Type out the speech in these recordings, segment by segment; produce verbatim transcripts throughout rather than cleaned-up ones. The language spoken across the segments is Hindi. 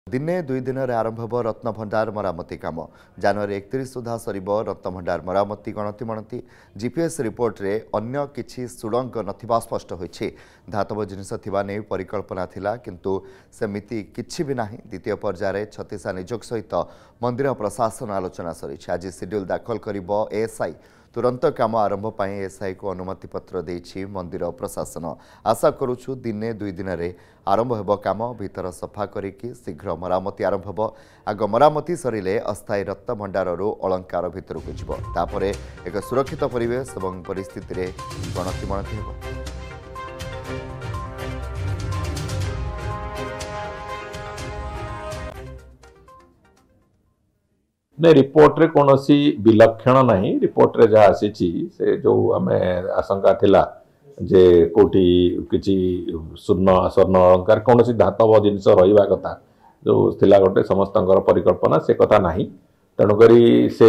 दिने दुई दिन में आरंभ हो रत्न भंडार मरामती काम जनवरी एकतीस सुधा सर रत्न भंडार मरामती गणति मणति जीपीएस रिपोर्ट रे अन्य किछि सुड़ंग नथिबा स्पष्ट होइछि। धातव जिनिस थिबा नै परिकल्पना थिला किंतु सेमिति किछि भी नाही। द्वितीय पर्यायर छत्तीसा नियोग सहित मंदिर प्रशासन आलोचना सरिछि। आज शेड्यूल दाखल करिबो एएसआई। तुरंत काम आरंभ पाई एएसआई को अनुमति पत्र देछि मंदिर प्रशासन। आशा करूछु दिने दुई दिन में आरंभ हेबो काम। भीतर सफा करिकि शीघ्र मरामती आरंभ हेबो। आग मरामती सरिले अस्थायी रत्न भंडाररू अलंकार भितर को जिवो। तापरे एक सुरक्षित परिवेश एवं परिस्थिति रे गणति मणति हेबो। ने रिपोर्ट रे कोनोसी विलक्षण नहीं। रिपोर्ट रे जहाँ आसी से जो आमे आशंका थिला जे कोठी किछि स्वर्ण स्वर्ण अलंकार कोनोसी धातव जिनिस रहिबा कथा जो थिला गोटे समस्तंकर परिकल्पना से कथा नाही। तेणु करी से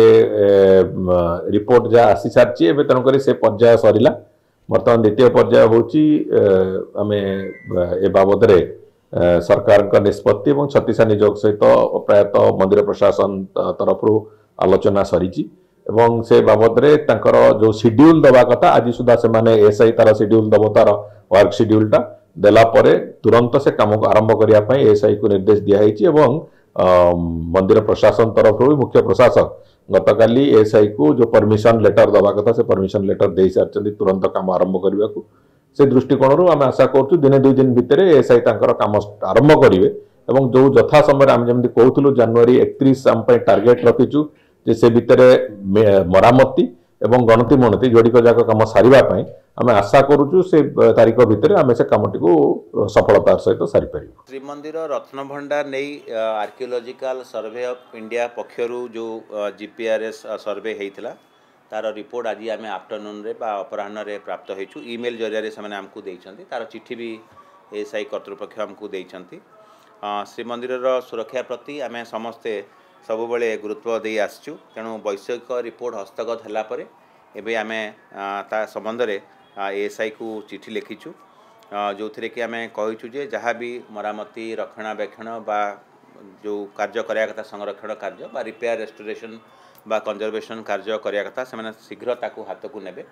रिपोर्ट जहाँ आसी सारछि एबे तेणु करी से पर्याय सरिला। वर्तमान द्वितीय पर्याय होची आमे ए बाबद रे सरकार का निष्पत्ति और छत्तीसा नियोग सहित प्रायतः मंदिर प्रशासन तरफ आलोचना सरी से बाबद रे तांकर जो शेड्यूल दबा कथा आज सुधा से माने एसआई तार शेड्यूल दब तार वर्क शेड्यूलटा देला परे तुरंत से काम को आरंभ करिया पई एसआई को निर्देश दिया हैछि। एवं मंदिर प्रशासन तरफ मुख्य प्रशासक गतकाली एसआई को जो परमिशन लेटर दबा कथा से परमिशन लेटर दे सारछन्ती तुरंत काम आरंभ करबा को। से दृष्टिकोण आम आशा करूँ दिने दुई दिन भितर एएसआई तांकर काम आरंभ करेंगे। और जो यथा समय आम जमी कहूँ जनवरी एकतीस आम टार्गेट रखीचु जे से भितर मरामती एवं गणति मणति जोड़िक जाक कम सारे आम आशा करूँ से तारीख भितर आम से कमटी को सफलतार सहित सारी पार। श्रीमंदिर रत्न भंडार नहीं आर्कियोलॉजिकल सर्वे ऑफ इंडिया पक्षरु जो जीपीआरएस सर्वे होता तार रिपोर्ट आज आम आफ्टरनून रे बा अपराह्न रे प्राप्त होइछु। ईमेल जरिया से आमको देइछन्ति। तार चिठी भी एएसआई कर्तृपक्ष आमको देइछन्ति। श्रीमंदिर सुरक्षा प्रति आम समस्ते सब बेले गुरुत्व दे आसचु। तेणु वैषयिक रिपोर्ट हस्तगत होला परे एबे आम ता संबंध रे एएसआई को चिठी लिखिछु जो थरे कि आम कहिछु जे जहाँ भी मरामती रक्षणाबेक्षण बा जो कार्य करिया कथा संरक्षण कार्य बा रिपेयर रेस्टोरेशन बा कंजर्वेशन कार्य करिया कथा से शीघ्र ताकू हाथ को नेबे।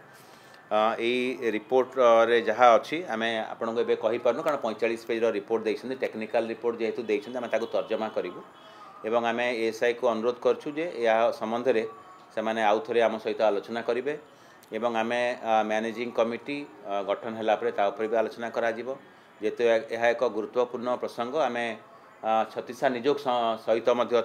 यही रिपोर्ट रे जहाँ अच्छी आम आपन को कही पारनु कारण पैंतालीस पेज रिपोर्ट देइछन्ति। टेक्निकल रिपोर्ट जेहेतु देइछन्ति आम ताकू तर्जमा करिवु एवं आम एएसआई को अनुरोध करछु जे या संबंध रे से माने आउ थरे आम सहित आलोचना करिवे एवं आम मैनेजिंग कमिटी गठन होला परे ता ऊपर भी आलोचना करा जिवो। जेतु यह एक गुरुत्वपूर्ण प्रसंग आम छत्तीसा नियोग सहित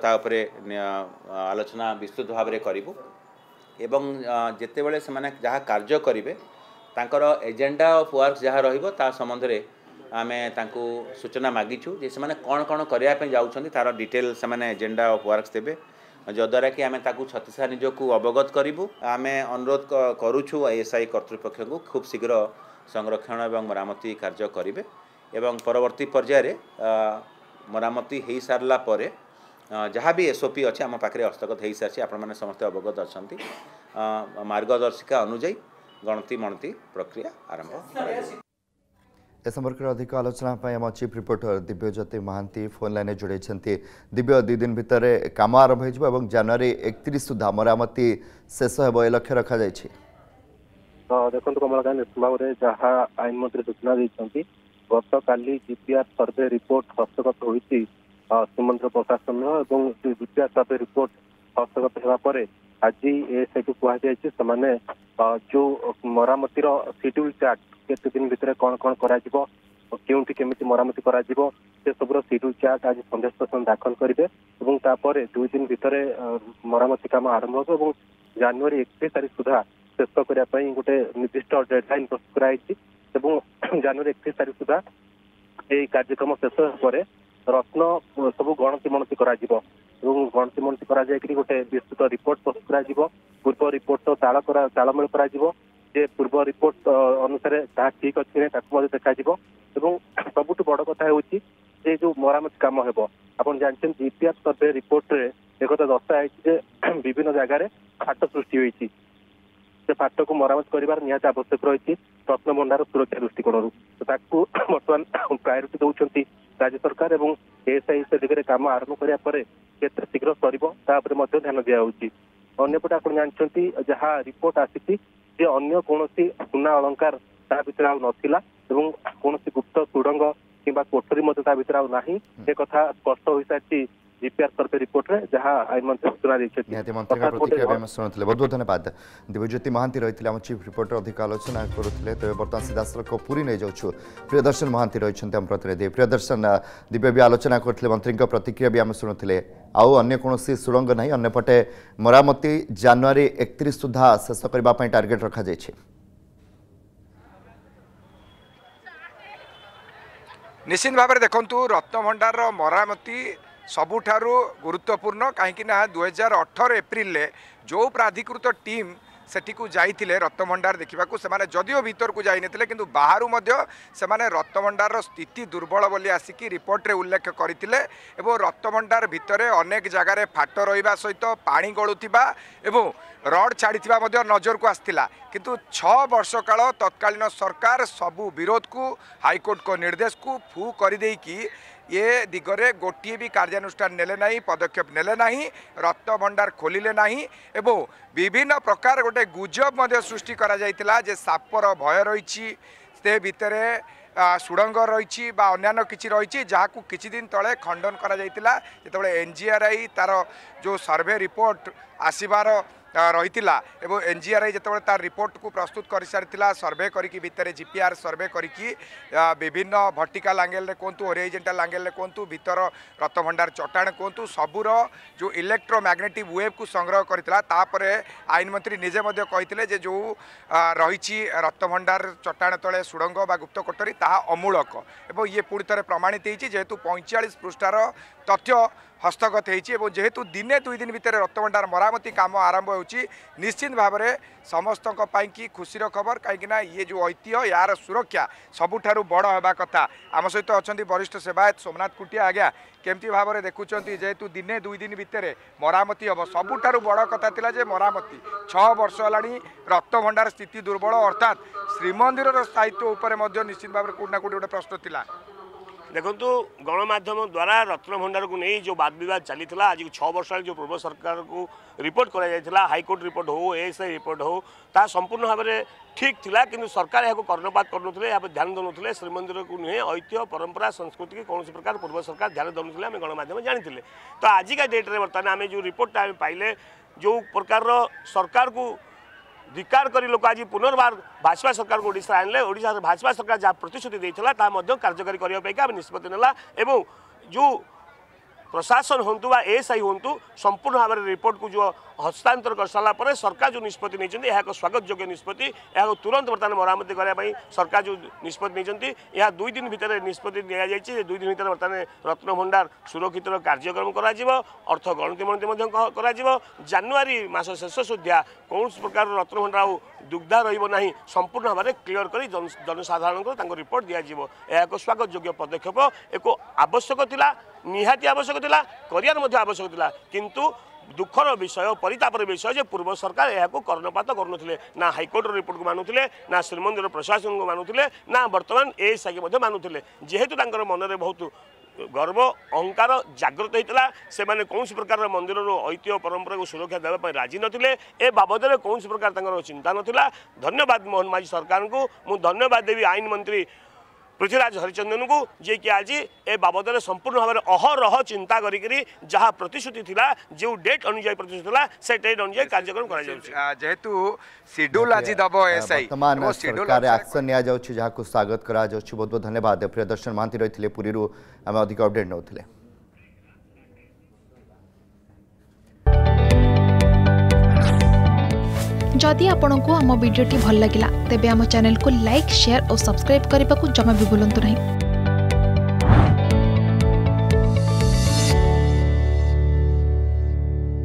आलोचना विस्तृत भाव में करूँ। एवं जितेबले से माने जहाँ कार्य करेंगे तांकर एजेंडा ऑफ वर्क जहाँ रहिबो ता संबंध में आम तांको सूचना मागिछु जे से माने कौन कौन करने जाउछन्ति तार डिटेल से माने एजेंडा ऑफ वर्क देबे जद्वारा कि आम ताकू छत्तीसा नियोग को अवगत करूँ। आम अनुरोध करुछु एएसआई कर्तृपक्ष को खूब शीघ्र संरक्षण एवं मरामती कार्य करेंगे एवं परवर्ती पर्यायर मरामती हो सारा पर जहाँ भी एसओपी अच्छे आम पाखे हस्तगत हो सारी आपण मैंने समस्ते अवगत अच्छा मार्गदर्शिका अनुजाई गणति मणति प्रक्रिया आरंभ। ए संपर्क में अधिक आलोचना आम chief reporter Divyajyoti Mahanti phone line जोड़े। दिव्य दुई दिन भितर काम आरंभ हो जनवरी एकतीस सुधा मरामती शेष हो लक्ष्य रखा जाइए। देखो कमलकांत निश्चित भाव में जहाँ आईन मंत्री सूचना देते गत काली जीपीआर सर्वे रिपोर्ट हस्तगत होती श्रीमंदिर प्रशासन और जीपीआर सर्वे रिपोर्ट हस्तगत होगा आज एएसआई को कहुई जो मरामतीर शेड्यूल चार्ट केते दिन भितर कौन कौन करोटी केमी मरामती कर सब शेड्यूल चार्ट आज संदेश प्रशासन दाखल करेंगे और दुई दिन भितर मरामती काम आरंभ हो जनवरी एकतीस तारीख सुधा शेष करने गोटे निर्दिष्ट डेडलाइन प्रस्तुत कराई। जनवरी एकतीस तारीख सुधा ये कार्यक्रम शेष पर रत्न सब गणति मणति करा जिवो एवं गणति मणति करा जाय कि गोटे विस्तृत रिपोर्ट प्रस्तुत करा जिवो। पूर्व रिपोर्ट तो ताल करा तालमेल करा जिवो जे पूर्व रिपोर्ट अनुसार ता ठीक अछि ने ताकू मध्ये देखा जिवो एवं सबुठ बड़ कथा होछि जे जो मरामती काम हेबो आपण जानछन जीपीआर सर्वे रिपोर्ट रे एकता दर्शा है जे विभिन्न जगह रे फाट सृष्टि होइछि। से फाट को मरामत करिवार निहात आवश्यक रही रत्न भंडार सुरक्षा दृष्टिकोण बर्तमान प्रायोरिटी दौरान राज्य सरकार एवं एएसआई से दिगरे काम आरंभ करिया परे केते शीघ्र सरिबो ता उपरे मध्ये ध्यान दिया होउची। अन्यपटे आपण जानछंती जहा रिपोर्ट आसीची जे अन्य कोनोसी सुना अलंकार ता भितर आ नथिला एवं कोनोसी गुप्त सुडंग किंबा कोठरी मध्ये ता भितर आ नाही ए कथा स्पष्ट होई साची जीपीआर सर्वे रिपोर्ट रे जहा आईन मंत्री सूचना दैछथि। निहाती मंत्री का प्रतिक्रिया हम सुनथिले। बहुत बहुत धन्यवाद। दिव्यज्योति महांती रहिथिले हम चीफ रिपोर्टर अधिक आलोचना करुथिले। तबे वर्तमान सीधासलख पुरी नै जाउछु प्रियदर्शन महांती रहिछन्ते हम प्रतिनिधि। प्रियदर्शन दिव्य भी आलोचना करथिले मंत्री का प्रतिक्रिया भी हम सुनथिले। आउ अन्य कोनोसी सुरंग नाही अन्यपटे मरामती जनवरी एकतीस सुधा शेष करबा पई टार्गेट रखा जायछि। निश्चित भाव में देखु रत्नभंडार मरामती सबुठारु गुरुत्वपूर्ण कहीं दुई हजार अठर एप्रिल जो प्राधिकृत टीम सेठी को जाइथिले रत्नभंडार देखा से जदिओ भीतर को जाई नथिले किंतु बाहरु मध्य सेमाने रत्नभंडार स्थिति दुर्बल बोली आसिकी रिपोर्ट रे उल्लेख करथिले एवं रत्नभंडार भितरे अनेक जगार फाट रहिबा सहित पानी गळुथिबा एवं रड छाड़िथिबा मध्य नजर को आस्थिला किंतु छह वर्ष काल तत्कालीन सरकार सबु विरोध को हाईकोर्ट को निर्देश को फू कर देकी ये दिगरे गोटे भी कार्यानुष्ठान नेले नहीं पदक्षेप नेले नहीं रत्नभंडार खोलिले नहीं एवं विभिन्न प्रकार गोटे गुजब मध्य सृष्टि करा जाइतिला जे सापर भय रही से भितरे सुड़ंग रही अन्य किसी रही जहाँ को किछि दिन तले खंडन करा जाइतिला जेतेबेले एनजीआरआई तार जो सर्वे रिपोर्ट आसीबार रही एवं एनजीआरआई जिते तार रिपोर्ट को प्रस्तुत कर सारी सर्वे करी भितर जीपीआर सर्वे करी विभिन्न भर्टिकल एंगल कहतु ओरिजेंटल एंगल कहतु भीतर रत्नभंडार चट्टाण कहतु सबूर जो इलेक्ट्रोमैग्नेटिक वेव को संग्रह करता आईन मंत्री निजे कहते जे जो रही रत्नभंडार चट्टाण तले सुड़ंग बा गुप्त कोठरी ताहा अमूलक एवं ये पुणी थे प्रमाणित होती जेहेतु पैंचाश पृष्ठार तथ्य हस्तगत हो जेहेतु दिने दुई दिन भितर रत्नभंडार मरामती काम आरंभ होची निश्चित भाव में समस्त की खुशी खबर कहीं ये जो ऐतिह्य यार सुरक्षा सबुठारु बड़ होगा कथा आम सहित अच्छा वरिष्ठ सेवायत सोमनाथ कुटिया आज्ञा केमती भाव में देखुं जेहेतु दिने दुई दिन भितर मरामती हम सबुठारु बड़ कथा थिला जे मरामती छह वर्ष होलानी रत्नभंडार स्थिति दुर्बल अर्थात श्रीमंदिर स्थायित्व उपर निश्चित भाव में कोना कोटी गोटे प्रश्न थिला। देखु गणमाध्यम द्वारा रत्नभंडार को नहीं जो वाद विवाद चली आज छः वर्ष जो पूर्व सरकार को रिपोर्ट कर हाईकोर्ट रिपोर्ट हो एएसआई रिपोर्ट हो ता संपूर्ण भाव में ठीक थिला किंतु सरकार यहाँ कर्णपात करुले यहाँ ध्यान दूसरे श्रीमंदिर को नुहे ऐतिह्य परंपरा संस्कृति की कौन प्रकार पूर्व सरकार ध्यान दूसरे आम गणमाध्यम जानी तो आजिका डेट्रे बर्तमान आम जो रिपोर्ट पाइले जो प्रकार सरकार को धिकार करी लोक आज पुनर्बार भाजपा सरकार को ओडिशा आनले ओडिशा भाजपा सरकार जहाँ प्रतिश्रुति देता कार्यकारी करने निष्पत्ति नेला एवं जो प्रशासन हूँ बा एएसआई हूँ संपूर्ण भाव में रिपोर्ट को जो हस्तांतर कर सारापर सरकार जो निष्पत्ति नहीं यह स्वागत योग्य निष्पत्ति यह तुरंत बर्तमान मरामती करने सरकार जो निष्पत्ति नहीं यह दुई दिन भितर निष्पत्ति दि दुई दिन भर बर्तमान रत्नभंडार सुरक्षित कार्यक्रम अर्थ गणति मणति जानुरी मास शेष सुधा कौन प्रकार रत्नभंडार दुग्धा रहा संपूर्ण भाव में क्लीयर कर जनसाधारण को रिपोर्ट दिज्व यह एक स्वागत योग्य पदक्षेप एक आवश्यक थिला निहाती आवश्यक थिला करियार मध्य आवश्यक थिला किंतु दुखर विषय परितापर विषय जे पूर्व सरकार यह कर्णपात करुले ना हाईकोर्ट रिपोर्ट को मानुले ना श्रीमंदिर प्रशासन को मानुले ना बर्तमान एएसआई को मानुले जेहेतु मन में बहुत गर्व अहंकार जागृत होता से मैंने कौन प्रकार मंदिर ऐतिह्य परंपरा को सुरक्षा देवाई राजी नथिले ए बाबद में कौन प्रकार चिंता नथिला। धन्यवाद मोहन माझी सरकार को मुझे धन्यवाद देवी आईन मंत्री पृथ्वीराज हरिचंदन को जे कि आज ए बाबद में संपूर्ण भाव में अहरह चिंता करी जहाँ प्रतिश्रुति थिला जो डेट अनुसार प्रतिश्रुति थिला से डेट अनुसार कार्यक्रम करा जाउछि जेहेतु शेड्यूल आज दबो एसआई वर्तमान सरकार एक्शन निया जाउछि जहाँ को स्वागत करा जाउछि। बहुत बहुत धन्यवाद। प्रियदर्शन महांती रहिथिले पुरीरू आम अधिक अपडेट नउथिले। जदि आपंक आम भिडी भल लगा तेब आम चैनल को लाइक शेयर और सब्सक्राइब करने को जमा भी भूलु नहीं।